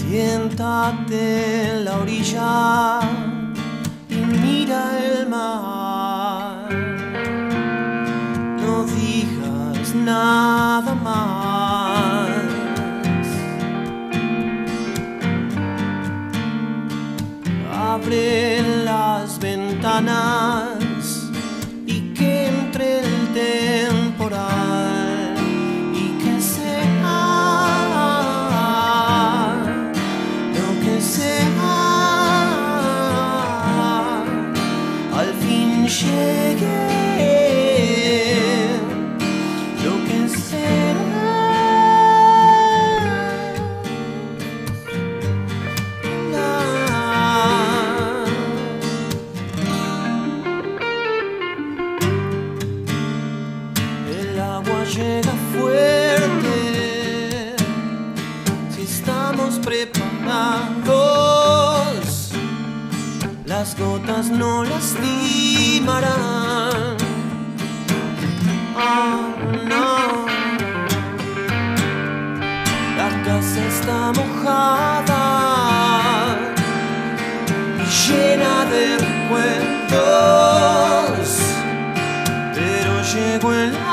Siéntate en la orilla y mira el mar. No digas nada más. Abre las ventanas y que entre el temporal y que sea lo que sea, al fin llegue lo que será. El agua llega fuerte si estamos preparados. Las gotas no lastimarán. Oh, no. La casa está mojada y llena de recuerdos, pero llegó el